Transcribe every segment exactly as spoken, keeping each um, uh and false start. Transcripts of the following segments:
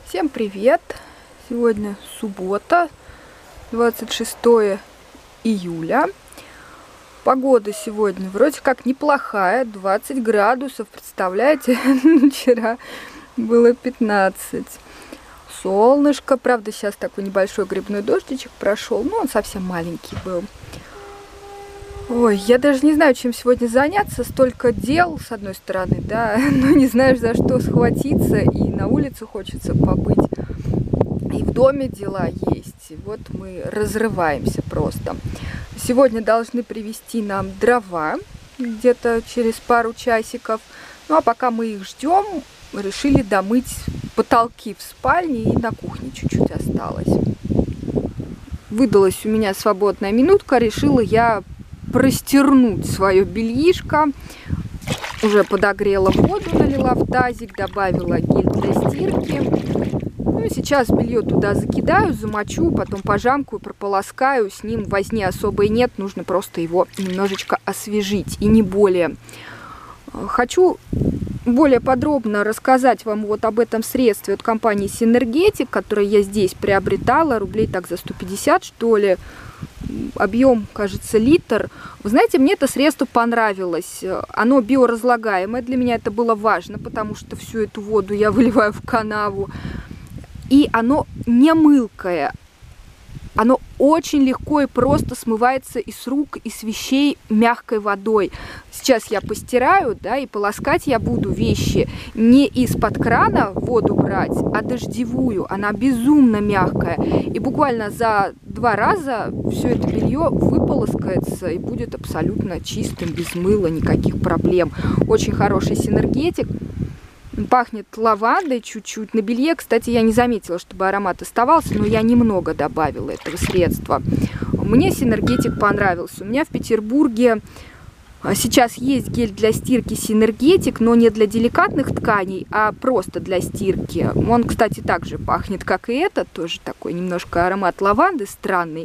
Всем привет! Сегодня суббота, двадцать шестое июля. Погода сегодня вроде как неплохая, двадцать градусов, представляете? Вчера было пятнадцать. Солнышко, правда, сейчас такой небольшой грибной дождичек прошел, но он совсем маленький был. Ой, я даже не знаю, чем сегодня заняться, столько дел, с одной стороны, да, но не знаешь, за что схватиться, и на улице хочется побыть, и в доме дела есть, и вот мы разрываемся просто. Сегодня должны привезти нам дрова, где-то через пару часиков, ну а пока мы их ждем, решили домыть потолки в спальне, и на кухне чуть-чуть осталось. Выдалась у меня свободная минутка, решила я простернуть свое бельишко. Уже подогрела воду, налила в тазик, добавила гель для стирки. Ну и сейчас белье туда закидаю, замочу, потом пожамкаю, прополоскаю. С ним возни особой нет, нужно просто его немножечко освежить, и не более. Хочу более подробно рассказать вам вот об этом средстве от компании Синергетик, которое я здесь приобретала, рублей так за сто пятьдесят, что ли. Объем, кажется, литр. Вы знаете, мне это средство понравилось. Оно биоразлагаемое. Для меня это было важно, потому что всю эту воду я выливаю в канаву. И оно не мылкое. Оно очень легко и просто смывается и с рук, и с вещей мягкой водой. Сейчас я постираю, да, и полоскать я буду вещи не из-под крана воду брать, а дождевую. Она безумно мягкая. И буквально за два раза все это белье выполоскается и будет абсолютно чистым, без мыла, никаких проблем. Очень хороший синергетик. Пахнет лавандой чуть-чуть. На белье, кстати, я не заметила, чтобы аромат оставался, но я немного добавила этого средства. Мне синергетик понравился. У меня в Петербурге сейчас есть гель для стирки синергетик, но не для деликатных тканей, а просто для стирки. Он, кстати, также пахнет, как и этот, тоже такой немножко аромат лаванды странный.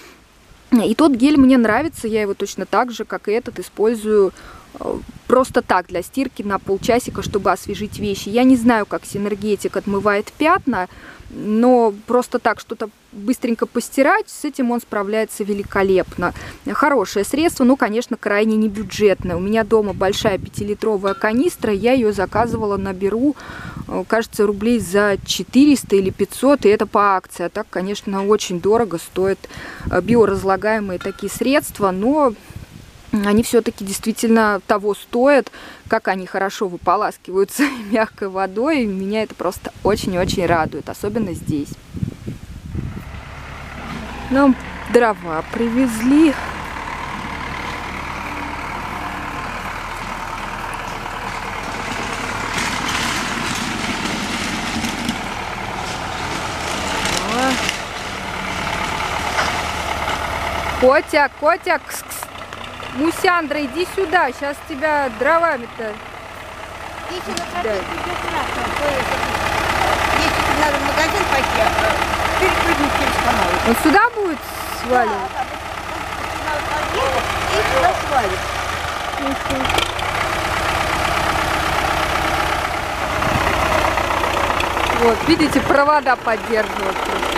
И тот гель мне нравится, я его точно так же, как и этот, использую просто так, для стирки на полчасика, чтобы освежить вещи. Я не знаю, как синергетик отмывает пятна, но просто так что-то быстренько постирать, с этим он справляется великолепно. Хорошее средство, но, конечно, крайне небюджетное. У меня дома большая пятилитровая канистра, я ее заказывала на Беру, кажется, рублей за четыреста или пятьсот, и это по акции. А так, конечно, очень дорого стоят биоразлагаемые такие средства, но они все-таки действительно того стоят, как они хорошо выполаскиваются мягкой водой. И меня это просто очень-очень радует, особенно здесь. Нам дрова привезли. Котя, Котя, кс-кс. Мусяндра, иди сюда, сейчас тебя дровами-то. Если на тропинке идет трактор, то это... Если надо в магазин пойти, перепрыгнуть через канал. Он сюда будет сваливать? Да, да, вот, и сюда свалит. Вот, видите, провода поддерживают.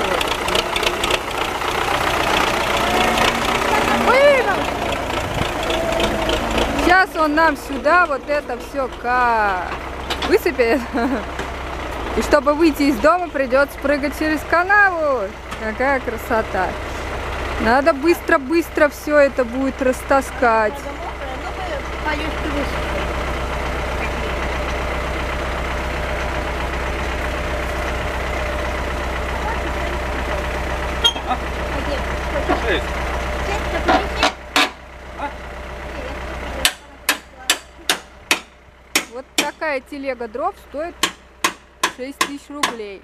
Сейчас он нам сюда вот это все как высыпет. И чтобы выйти из дома, придется прыгать через канаву. Какая красота. Надо быстро-быстро все это будет растаскать. Вот такая телега дров стоит шесть тысяч рублей.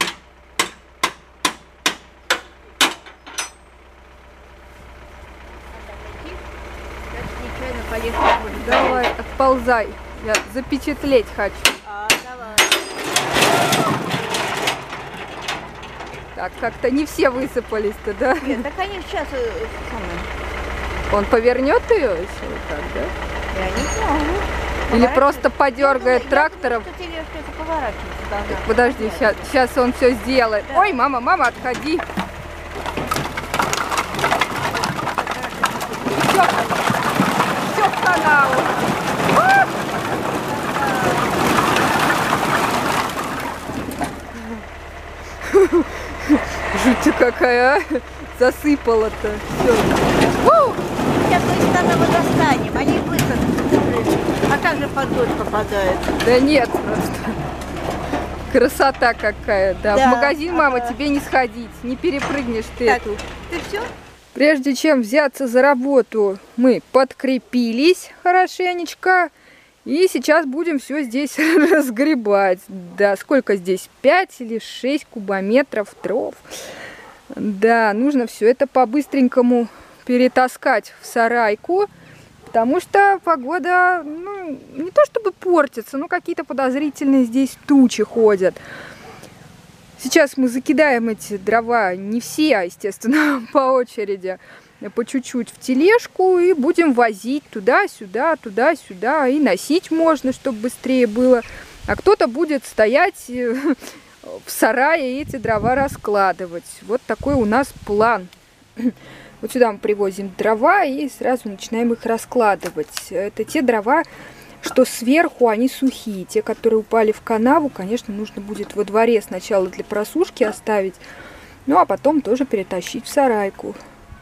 Давай, отползай. Я запечатлеть хочу. А, давай. Так, как-то не все высыпались-то, да? Нет, так они сейчас... Он повернет ее еще вот так, да? Я не знаю. Или просто подергает трактором. Что тележка это поворачивается должна. Подожди, сейчас, сейчас он все сделает. Да. Ой, мама, мама, отходи. Все, все в канаву. А! Жуть какая, а? Засыпала-то. Сейчас мы из канавы достанем, они высохнут. А как же под дождь попадают? Да нет, просто. Красота какая, да. Да, В магазин, мама, ага. тебе не сходить, не перепрыгнешь ты Так, эту. ты все? Прежде чем взяться за работу, мы подкрепились хорошенечко. И сейчас будем все здесь разгребать. Да, сколько здесь? пять или шесть кубометров дров. Да, нужно все это по-быстренькому перетаскать в сарайку. Потому что погода, ну, не то чтобы портится, но какие-то подозрительные здесь тучи ходят. Сейчас мы закидаем эти дрова, не все, а, естественно, по очереди, по чуть-чуть в тележку и будем возить туда-сюда, туда-сюда. И носить можно, чтобы быстрее было. А кто-то будет стоять в сарае и эти дрова раскладывать. Вот такой у нас план. Вот сюда мы привозим дрова и сразу начинаем их раскладывать. Это те дрова, что сверху, они сухие. Те, которые упали в канаву, конечно, нужно будет во дворе сначала для просушки оставить, ну а потом тоже перетащить в сарайку.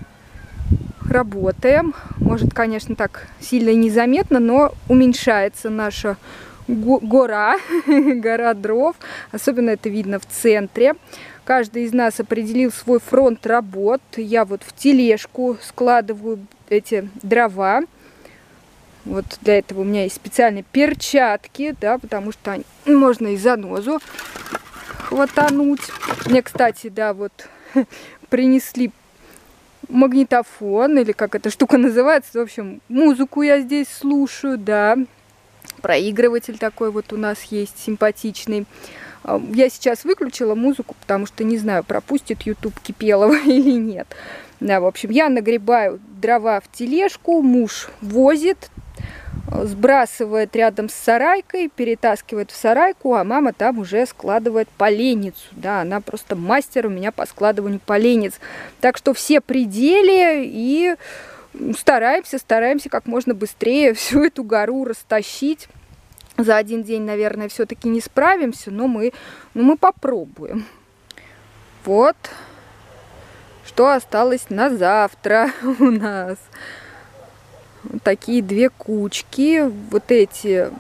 Работаем. Может, конечно, так сильно незаметно, но уменьшается наша гора, гора дров. Особенно это видно в центре. Каждый из нас определил свой фронт работ. Я вот в тележку складываю эти дрова. Вот для этого у меня есть специальные перчатки, да, потому что они, можно и занозу хватануть. Мне, кстати, да, вот принесли магнитофон, или как эта штука называется. В общем, музыку я здесь слушаю, да. Проигрыватель такой вот у нас есть, симпатичный. Я сейчас выключила музыку, потому что не знаю, пропустит YouTube Кипелова или нет. Да, в общем, я нагребаю дрова в тележку, муж возит, сбрасывает рядом с сарайкой, перетаскивает в сарайку, а мама там уже складывает поленницу. Да, она просто мастер у меня по складыванию поленниц. Так что все пределы и стараемся, стараемся как можно быстрее всю эту гору растащить. За один день, наверное, все-таки не справимся, но мы, но мы попробуем. Вот что осталось на завтра у нас. Вот такие две кучки. Вот эти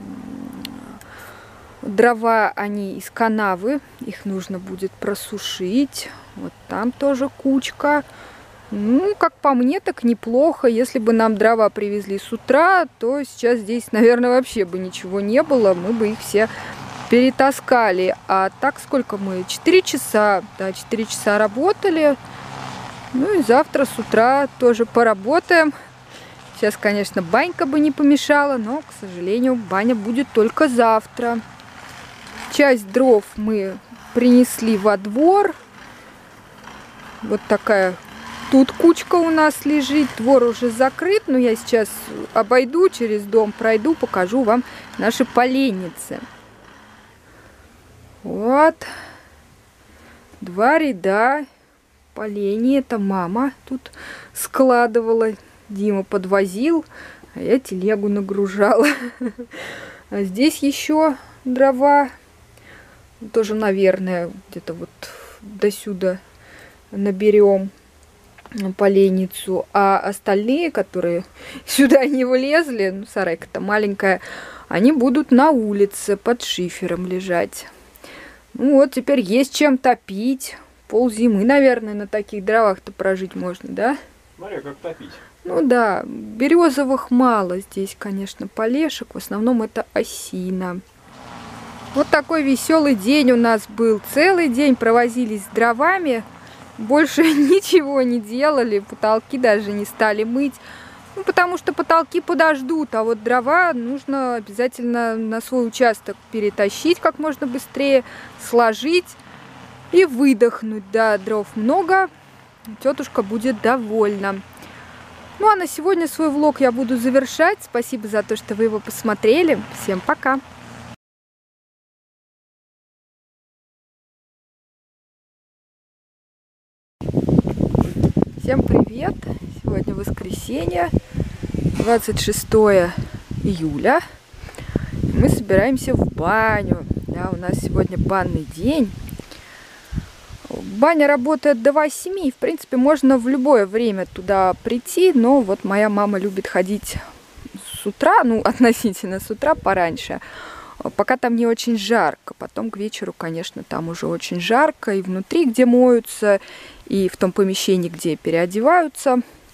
дрова, они из канавы. Их нужно будет просушить. Вот там тоже кучка. Ну, как по мне, так неплохо. Если бы нам дрова привезли с утра, то сейчас здесь, наверное, вообще бы ничего не было. Мы бы их все перетаскали. А так сколько мы? четыре часа. Да, четыре часа работали. Ну и завтра с утра тоже поработаем. Сейчас, конечно, банька бы не помешала, но, к сожалению, баня будет только завтра. Часть дров мы принесли во двор. Вот такая тут кучка у нас лежит. Двор уже закрыт, но я сейчас обойду через дом, пройду, покажу вам наши поленницы. Вот. Два ряда полений. Это мама тут складывала. Дима подвозил, а я телегу нагружала. А здесь еще дрова. Тоже, наверное, где-то вот до сюда наберем поленницу. А остальные, которые сюда не влезли, ну, сарайка-то маленькая, они будут на улице под шифером лежать. Ну вот, теперь есть чем топить. Пол зимы, наверное, на таких дровах-то прожить можно, да? Смотри, как топить. Ну да, березовых мало здесь, конечно, полешек. В основном это осина. Вот такой веселый день у нас был. Целый день провозились с дровами. Больше ничего не делали. Потолки даже не стали мыть. Ну, потому что потолки подождут. А вот дрова нужно обязательно на свой участок перетащить как можно быстрее. Сложить и выдохнуть. Да, дров много. Тетушка будет довольна. Ну а на сегодня свой влог я буду завершать. Спасибо за то, что вы его посмотрели. Всем пока! Всем привет! Сегодня воскресенье, двадцать шестое июля. Мы собираемся в баню. Да, у нас сегодня банный день. Баня работает до восьми. В принципе, можно в любое время туда прийти. Но вот моя мама любит ходить с утра, ну, относительно с утра пораньше. Пока там не очень жарко. Потом к вечеру, конечно, там уже очень жарко. И внутри, где моются, и в том помещении, где переодеваются.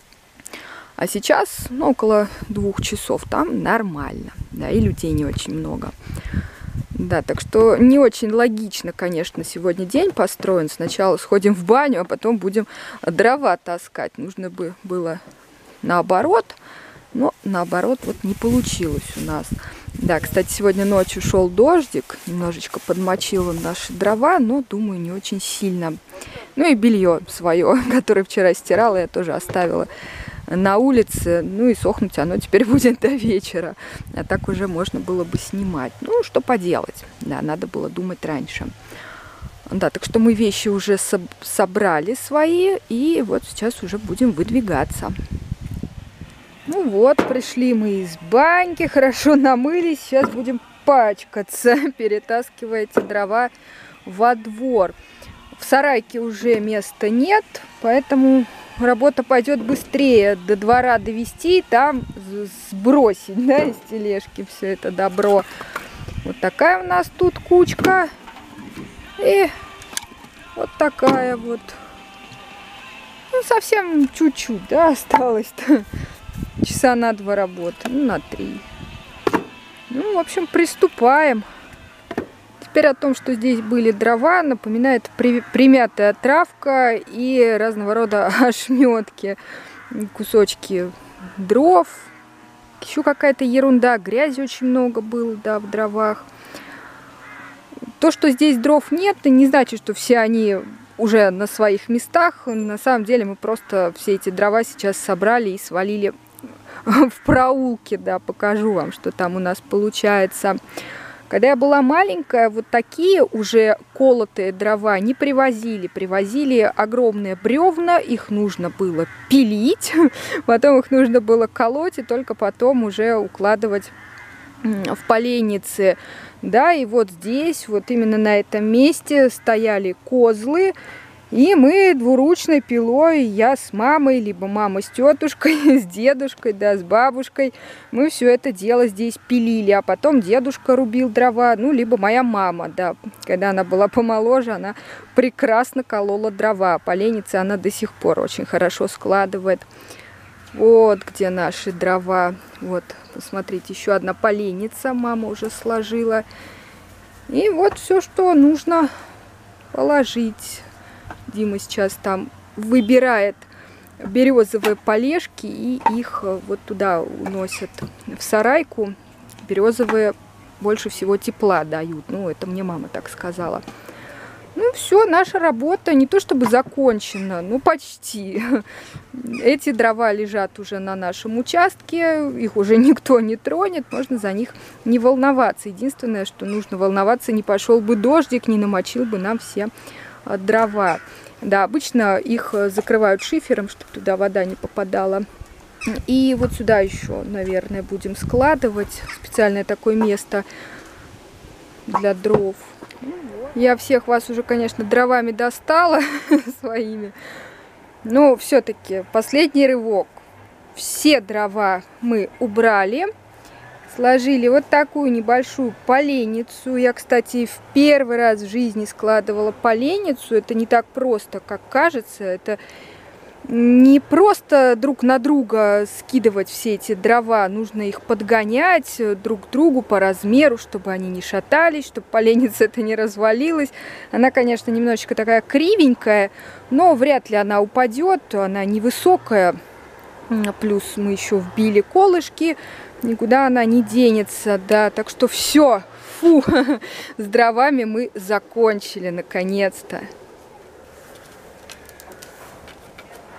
А сейчас, ну, около двух часов там нормально. Да, и людей не очень много. Да, так что не очень логично, конечно, сегодня день построен. Сначала сходим в баню, а потом будем дрова таскать. Нужно бы было наоборот, но наоборот вот не получилось у нас. Да, кстати, сегодня ночью шел дождик, немножечко подмочил он наши дрова, но, думаю, не очень сильно. Ну и белье свое, которое вчера стирала, я тоже оставила на улице, ну и сохнуть оно теперь будет до вечера, а так уже можно было бы снимать. Ну, что поделать, да, надо было думать раньше. Да, так что мы вещи уже со собрали свои, и вот сейчас уже будем выдвигаться. Ну вот, пришли мы из баньки, хорошо намылись, сейчас будем пачкаться, перетаскивая эти дрова во двор. В сарайке уже места нет, поэтому работа пойдет быстрее. До двора довести, там сбросить, да, из тележки все это добро. Вот такая у нас тут кучка. И вот такая вот. Ну, совсем чуть-чуть, да, осталось-то. Часа на два работы, ну, на три. Ну, в общем, приступаем. Теперь о том, что здесь были дрова, напоминает при, примятая травка и разного рода ошметки, кусочки дров, еще какая-то ерунда, грязи очень много было, да, в дровах. То, что здесь дров нет, не значит, что все они уже на своих местах. На самом деле мы просто все эти дрова сейчас собрали и свалили в проулке, да, покажу вам, что там у нас получается. Когда я была маленькая, вот такие уже колотые дрова не привозили. Привозили огромные бревна, их нужно было пилить, потом их нужно было колоть и только потом уже укладывать в поленницы. Да, и вот здесь, вот именно на этом месте стояли козлы. И мы двуручной пилой, я с мамой, либо мама с тетушкой, с дедушкой, да, с бабушкой, мы все это дело здесь пилили, а потом дедушка рубил дрова, ну, либо моя мама, да, когда она была помоложе, она прекрасно колола дрова, поленницы она до сих пор очень хорошо складывает. Вот где наши дрова, вот, посмотрите, еще одна поленница мама уже сложила, и вот все, что нужно положить. Дима сейчас там выбирает березовые полежки и их вот туда уносят в сарайку. Березовые больше всего тепла дают. Ну, это мне мама так сказала. Ну, все, наша работа не то чтобы закончена, ну, почти. Эти дрова лежат уже на нашем участке, их уже никто не тронет, можно за них не волноваться. Единственное, что нужно волноваться, не пошел бы дождик, не намочил бы нам все дрова. Да, обычно их закрывают шифером, чтобы туда вода не попадала. И вот сюда еще, наверное, будем складывать. Специальное такое место для дров. Я всех вас уже, конечно, дровами достала своими. Но все-таки последний рывок. Все дрова мы убрали. Сложили вот такую небольшую поленницу. Я, кстати, в первый раз в жизни складывала поленницу. Это не так просто, как кажется. Это не просто друг на друга скидывать все эти дрова. Нужно их подгонять друг к другу по размеру, чтобы они не шатались, чтобы поленница это не развалилась. Она, конечно, немножечко такая кривенькая, но вряд ли она упадет. Она невысокая. Плюс мы еще вбили колышки. Никуда она не денется, да, так что все, фу, с дровами мы закончили наконец-то.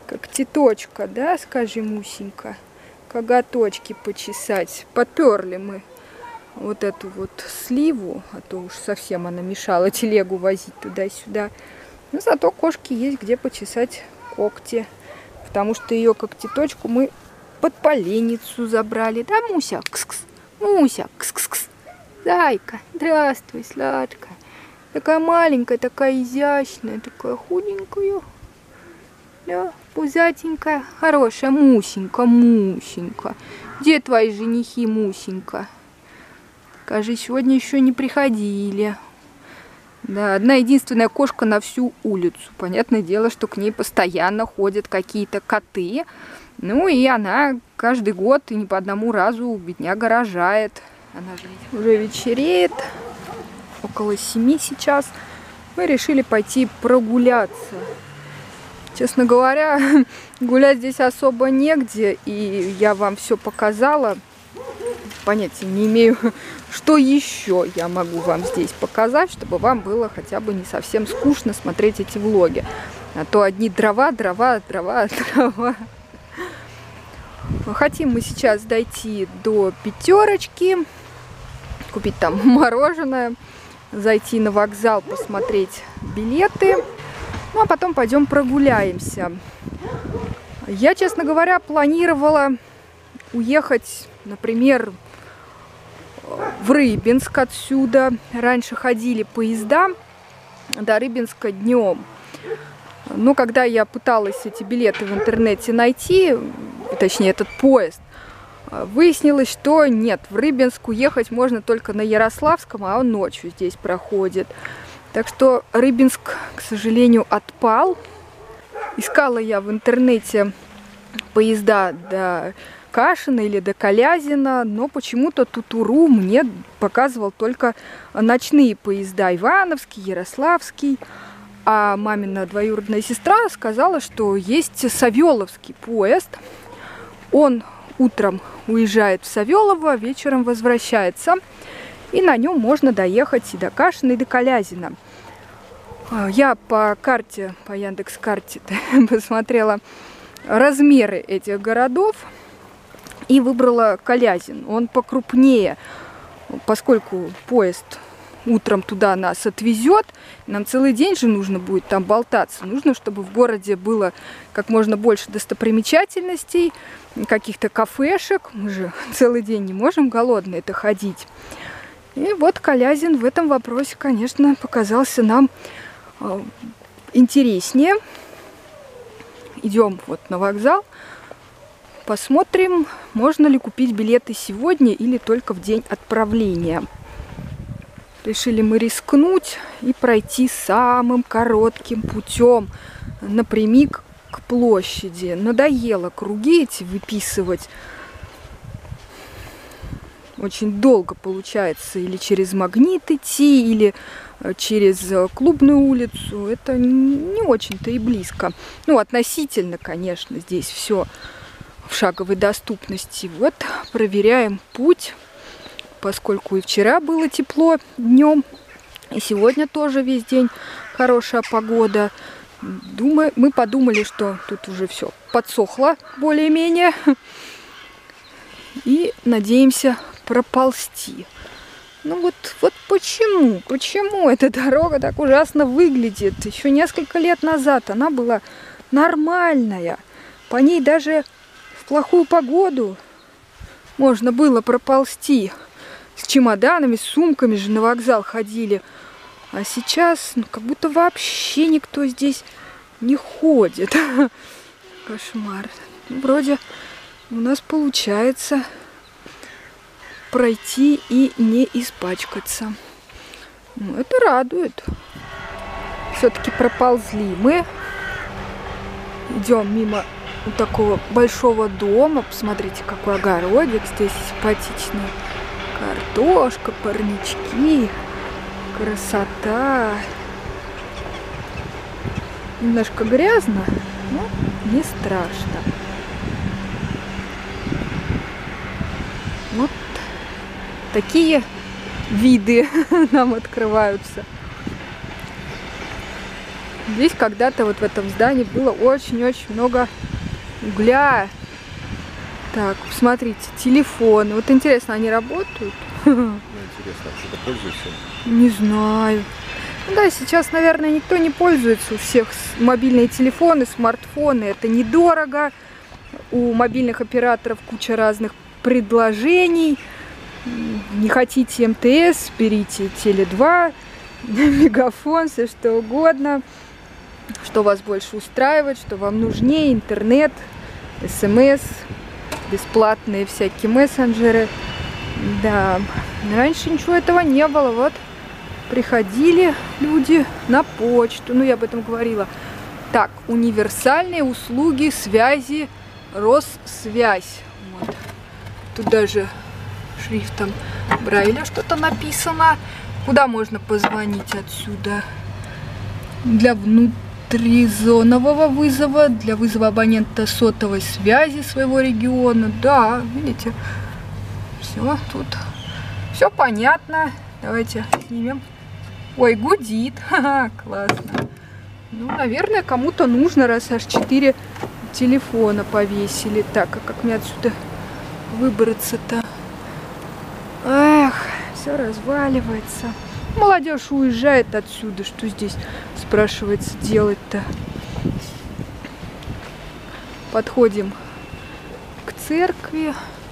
Когтеточка, да, скажи, Мусенька? Коготочки почесать. Подперли мы вот эту вот сливу, а то уж совсем она мешала телегу возить туда-сюда. Но зато кошке есть где почесать когти, потому что ее когтеточку мы под поленницу забрали. Да, Муся? Кс-кс. Муся, кс-кс-кс. Зайка, здравствуй, сладкая. Такая маленькая, такая изящная, такая худенькая. Да, пузатенькая, хорошая. Мусенька, Мусенька. Где твои женихи, Мусенька? Скажи, сегодня еще не приходили. Да, одна единственная кошка на всю улицу. Понятное дело, что к ней постоянно ходят какие-то коты. Ну и она каждый год и не по одному разу бедняга рожает. Она же уже вечереет. Около семи сейчас. Мы решили пойти прогуляться. Честно говоря, гулять здесь особо негде. И я вам все показала. Понятия не имею, что еще я могу вам здесь показать, чтобы вам было хотя бы не совсем скучно смотреть эти влоги. А то одни дрова, дрова, дрова, дрова. Хотим мы сейчас дойти до пятерочки, купить там мороженое, зайти на вокзал, посмотреть билеты, ну а потом пойдем прогуляемся. Я, честно говоря, планировала уехать, например, в Рыбинск отсюда. Раньше ходили поезда до Рыбинска днем. Но когда я пыталась эти билеты в интернете найти, точнее этот поезд, выяснилось, что нет, в Рыбинск уехать можно только на Ярославском, а он ночью здесь проходит. Так что Рыбинск, к сожалению, отпал. Искала я в интернете поезда до Кашина или до Колязина, но почему-то Тутуру мне показывал только ночные поезда: Ивановский, Ярославский. А мамина двоюродная сестра сказала, что есть Савеловский поезд. Он утром уезжает в Савелово, вечером возвращается. И на нем можно доехать и до Кашина, и до Колязина. Я по карте, по Яндекс.Карте посмотрела размеры этих городов и выбрала Колязин. Он покрупнее, поскольку поезд утром туда нас отвезет. Нам целый день же нужно будет там болтаться. Нужно, чтобы в городе было как можно больше достопримечательностей, каких-то кафешек. Мы же целый день не можем голодные это ходить. И вот Колязин в этом вопросе, конечно, показался нам э, интереснее. Идем вот на вокзал. Посмотрим, можно ли купить билеты сегодня или только в день отправления. Решили мы рискнуть и пройти самым коротким путем напрямик к площади. Надоело круги эти выписывать. Очень долго получается или через Магнит идти, или через Клубную улицу. Это не очень-то и близко. Ну, относительно, конечно, здесь все в шаговой доступности. Вот, проверяем путь. Поскольку и вчера было тепло днем, и сегодня тоже весь день хорошая погода. Думаю, мы подумали, что тут уже все подсохло более-менее. И надеемся проползти. Ну вот, вот почему? Почему эта дорога так ужасно выглядит? Еще несколько лет назад она была нормальная. По ней даже в плохую погоду можно было проползти. С чемоданами, с сумками же на вокзал ходили. А сейчас, ну, как будто вообще никто здесь не ходит. Кошмар. Вроде у нас получается пройти и не испачкаться. Ну, это радует. Все-таки проползли мы. Идем мимо вот такого большого дома. Посмотрите, какой огородик здесь симпатичный. Картошка, парнички, красота. Немножко грязно, но не страшно. Вот такие виды нам открываются. Здесь когда-то вот в этом здании было очень-очень много угля. Так, посмотрите, телефоны. Вот интересно, они работают? Ну, интересно, а что-то пользуешься? Не знаю. Ну да, сейчас, наверное, никто не пользуется. У всех мобильные телефоны, смартфоны. Это недорого. У мобильных операторов куча разных предложений. Не хотите эм тэ эс, берите Теле два, Мегафон, все что угодно. Что вас больше устраивает, что вам нужнее. Интернет, эс эм эс, бесплатные всякие мессенджеры. Да, раньше ничего этого не было. Вот приходили люди на почту. Ну, я об этом говорила. Так, универсальные услуги связи Россвязь. Вот. Тут даже шрифтом Брайля что-то написано. Куда можно позвонить отсюда? Для внутризонового вызова, для вызова абонента сотовой связи своего региона. Да, видите, все тут. Все понятно. Давайте снимем. Ой, гудит. Ха-ха, классно. Ну, наверное, кому-то нужно, раз аж четыре телефона повесили. Так, а как мне отсюда выбраться-то? Эх, все разваливается. Молодежь уезжает отсюда. Что здесь, спрашивается, делать-то? Подходим к церкви.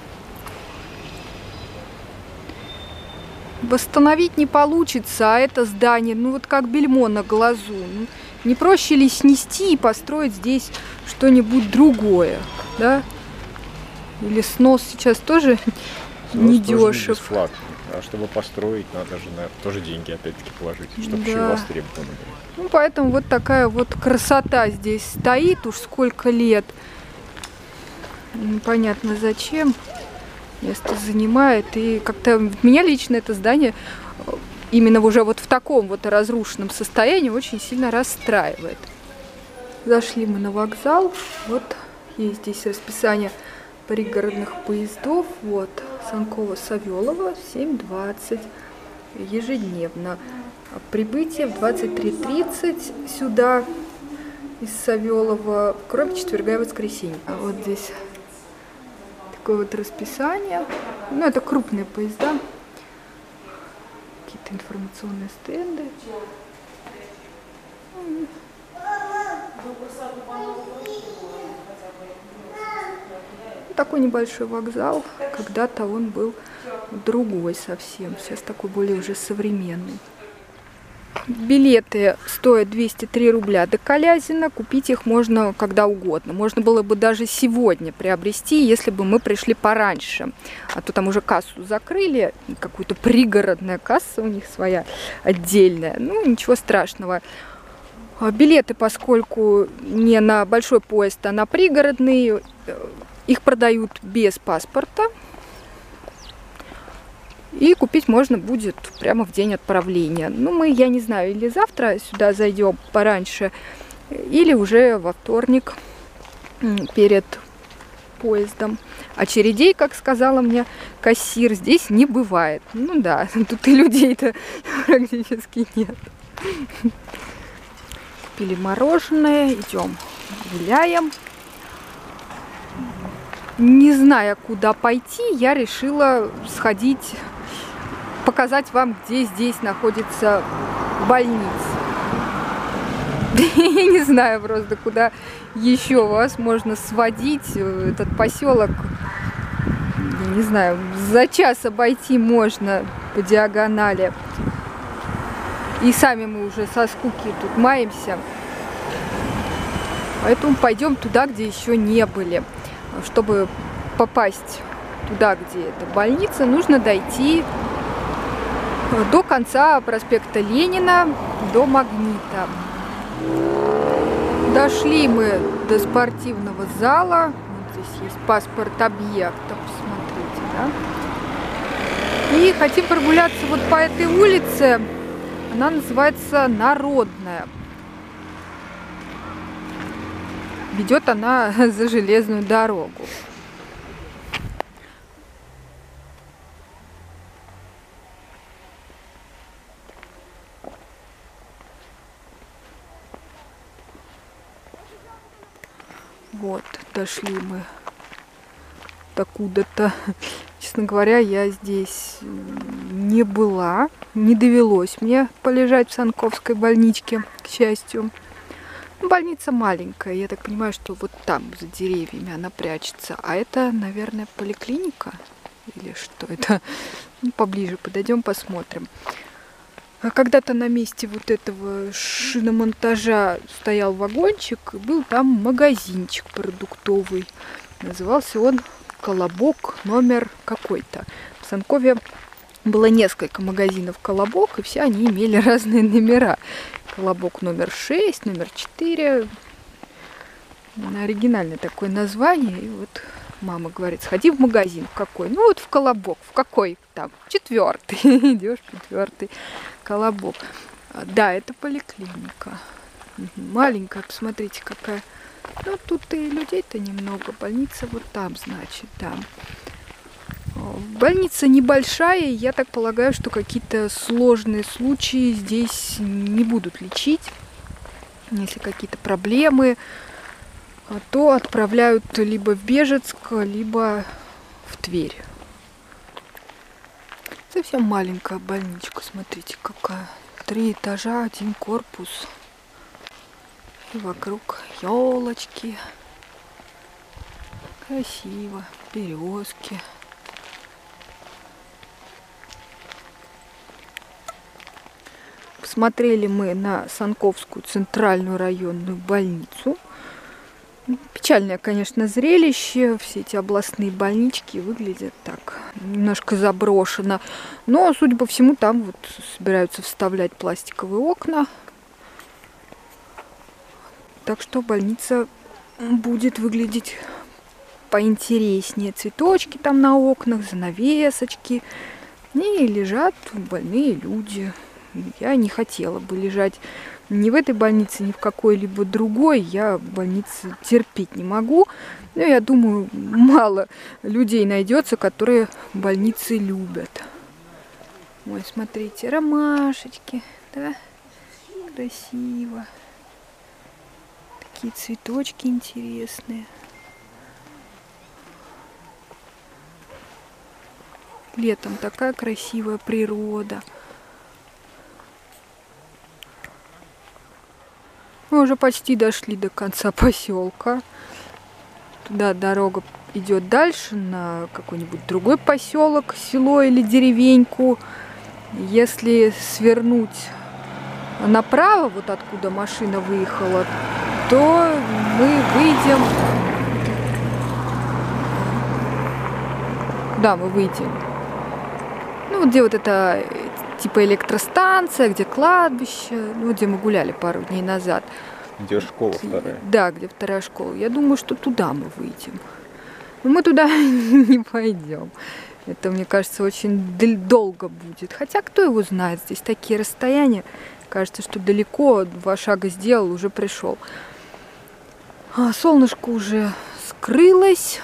Восстановить не получится, а это здание, ну вот как бельмо на глазу. Ну, не проще ли снести и построить здесь что-нибудь другое, да? Или снос сейчас тоже не дешев. А чтобы построить, надо же на, тоже деньги опять-таки положить, чтобы Да. еще и востребовано было. Ну, поэтому вот такая вот красота здесь стоит уж сколько лет. Непонятно зачем. Место занимает. И как-то меня лично это здание именно уже вот в таком вот разрушенном состоянии очень сильно расстраивает. Зашли мы на вокзал. Вот есть здесь расписание пригородных поездов. Вот Санкова-Савелова в семь двадцать ежедневно. Прибытие в двадцать три тридцать сюда из Савелова, кроме четверга и воскресенья. А вот здесь такое вот расписание. Ну, это крупные поезда. Какие-то информационные стенды. Такой небольшой вокзал. Когда-то он был другой совсем. Сейчас такой более уже современный. Билеты стоят двести три рубля до Колязина. Купить их можно когда угодно. Можно было бы даже сегодня приобрести, если бы мы пришли пораньше. А то там уже кассу закрыли. Какую-то пригородная касса у них своя отдельная. Ну, ничего страшного. Билеты, поскольку не на большой поезд, а на пригородный, их продают без паспорта. И купить можно будет прямо в день отправления. Ну, мы, я не знаю, или завтра сюда зайдем пораньше, или уже во вторник перед поездом. Очередей, как сказала мне кассир, здесь не бывает. Ну да, тут и людей-то практически нет. Купили мороженое, идем гуляем. Не зная, куда пойти, я решила сходить, показать вам, где здесь находится больница. Я не знаю просто, куда еще вас можно сводить. Этот поселок, я не знаю, за час обойти можно по диагонали. И сами мы уже со скуки тут маемся. Поэтому пойдем туда, где еще не были. Чтобы попасть туда, где эта больница, нужно дойти до конца проспекта Ленина, до Магнита. Дошли мы до спортивного зала. Вот здесь есть паспорт объекта, посмотрите, да? И хотим прогуляться вот по этой улице. Она называется Народная. Ведет она за железную дорогу. Вот, дошли мы докуда-то. Честно говоря, я здесь не была, не довелось мне полежать в Санковской больничке, к счастью. Больница маленькая, я так понимаю, что вот там, за деревьями, она прячется. А это, наверное, поликлиника? Или что это? Ну, поближе подойдем, посмотрим. Когда-то на месте вот этого шиномонтажа стоял вагончик, и был там магазинчик продуктовый. Назывался он «Колобок» номер какой-то. В Санкове было несколько магазинов «Колобок», и все они имели разные номера. «Колобок» номер шесть, номер четыре. Оригинальное такое название. И вот мама говорит: сходи в магазин. В какой? Ну вот в «Колобок». В какой? Там четвертый. Идешь, четвертый «Колобок». Да, это поликлиника. Маленькая, посмотрите, какая. Ну, тут и людей-то немного. Больница вот там, значит, там. Больница небольшая, я так полагаю, что какие-то сложные случаи здесь не будут лечить. Если какие-то проблемы, то отправляют либо в Бежецк, либо в Тверь. Совсем маленькая больничка, смотрите, какая. Три этажа, один корпус. И вокруг елочки. Красиво. Березки. Посмотрели мы на Санковскую центральную районную больницу. Печальное, конечно, зрелище. Все эти областные больнички выглядят так немножко заброшено. Но, судя по всему, там вот собираются вставлять пластиковые окна. Так что больница будет выглядеть поинтереснее. Цветочки там на окнах, занавесочки. И лежат больные люди. Я не хотела бы лежать ни в этой больнице, ни в какой-либо другой. Я больницы терпеть не могу. Но я думаю, мало людей найдется, которые больницы любят. Ой, смотрите, ромашечки, да? Красиво. Такие цветочки интересные. Летом такая красивая природа. Мы уже почти дошли до конца поселка. Туда дорога идет дальше на какой-нибудь другой поселок, село или деревеньку. Если свернуть направо, вот откуда машина выехала, то мы выйдем. Да, мы выйдем. Ну, вот где вот это типа электростанция, где кладбище, ну, где мы гуляли пару дней назад. Где школа вторая? Да, где вторая школа. Я думаю, что туда мы выйдем. Но мы туда не пойдем. Это, мне кажется, очень долго будет. Хотя, кто его знает, здесь такие расстояния. Кажется, что далеко, два шага сделал, уже пришел. А солнышко уже скрылось.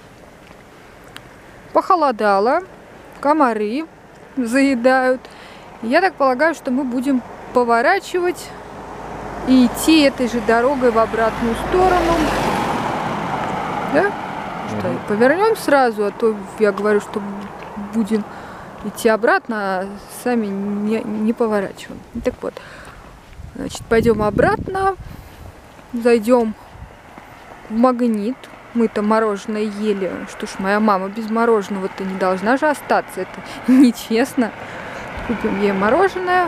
Похолодало. Комары заедают. Я так полагаю, что мы будем поворачивать и идти этой же дорогой в обратную сторону. Да? Что, mm-hmm. Повернем сразу, а то я говорю, что будем идти обратно, а сами не, не поворачиваем. Так вот, значит, пойдем обратно, зайдем в Магнит. Мы-то мороженое ели. Что ж, моя мама без мороженого-то не должна же остаться. Это нечестно. Купим ей мороженое.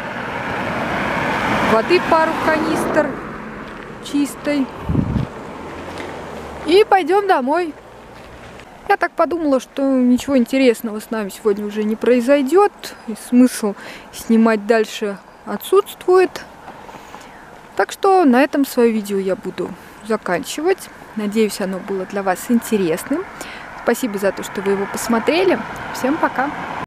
Воды пару канистр чистой. И пойдем домой. Я так подумала, что ничего интересного с нами сегодня уже не произойдет. И смысл снимать дальше отсутствует. Так что на этом свое видео я буду заканчивать. Надеюсь, оно было для вас интересным. Спасибо за то, что вы его посмотрели. Всем пока!